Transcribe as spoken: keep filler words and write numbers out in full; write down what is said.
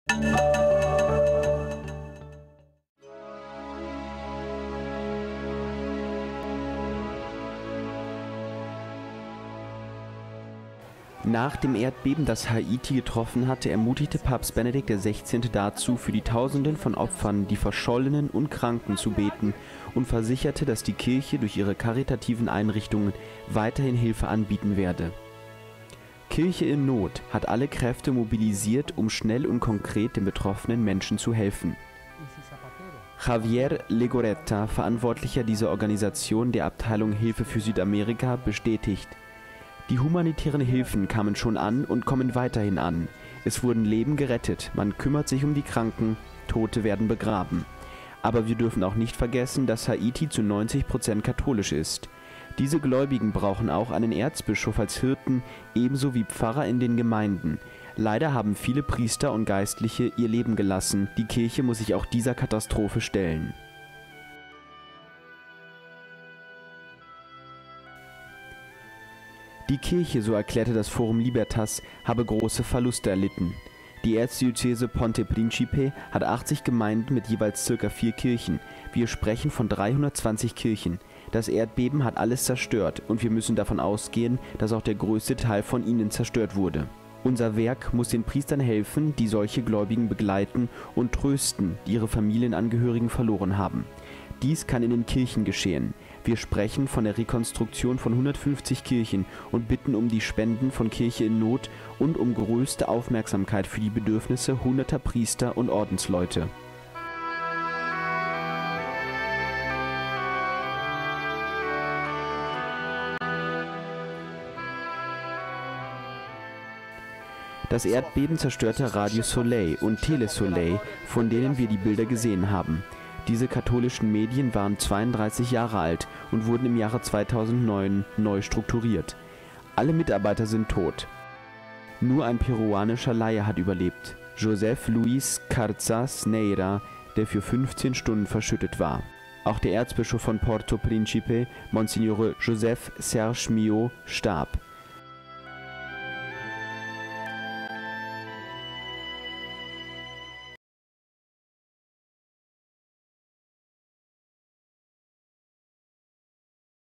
Nach dem Erdbeben, das Haiti getroffen hatte, ermutigte Papst Benedikt der Sechzehnte dazu, für die Tausenden von Opfern, die Verschollenen und Kranken zu beten und versicherte, dass die Kirche durch ihre karitativen Einrichtungen weiterhin Hilfe anbieten werde. Kirche in Not hat alle Kräfte mobilisiert, um schnell und konkret den betroffenen Menschen zu helfen. Javier Legoretta, Verantwortlicher dieser Organisation der Abteilung Hilfe für Südamerika, bestätigt: Die humanitären Hilfen kamen schon an und kommen weiterhin an. Es wurden Leben gerettet, man kümmert sich um die Kranken, Tote werden begraben. Aber wir dürfen auch nicht vergessen, dass Haiti zu neunzig Prozent katholisch ist. Diese Gläubigen brauchen auch einen Erzbischof als Hirten, ebenso wie Pfarrer in den Gemeinden. Leider haben viele Priester und Geistliche ihr Leben gelassen. Die Kirche muss sich auch dieser Katastrophe stellen. Die Kirche, so erklärte das Forum Libertas, habe große Verluste erlitten. Die Erzdiözese Ponte Principe hat achtzig Gemeinden mit jeweils circa vier Kirchen. Wir sprechen von dreihundertzwanzig Kirchen. Das Erdbeben hat alles zerstört und wir müssen davon ausgehen, dass auch der größte Teil von ihnen zerstört wurde. Unser Werk muss den Priestern helfen, die solche Gläubigen begleiten und trösten, die ihre Familienangehörigen verloren haben. Dies kann in den Kirchen geschehen. Wir sprechen von der Rekonstruktion von hundertfünfzig Kirchen und bitten um die Spenden von Kirche in Not und um größte Aufmerksamkeit für die Bedürfnisse hunderter Priester und Ordensleute. Das Erdbeben zerstörte Radio Soleil und Tele Soleil, von denen wir die Bilder gesehen haben. Diese katholischen Medien waren zweiunddreißig Jahre alt und wurden im Jahre zweitausendneun neu strukturiert. Alle Mitarbeiter sind tot. Nur ein peruanischer Laie hat überlebt, Joseph Luis Carzas Neira, der für fünfzehn Stunden verschüttet war. Auch der Erzbischof von Porto Principe, Monsignore Joseph Serge Mio, starb.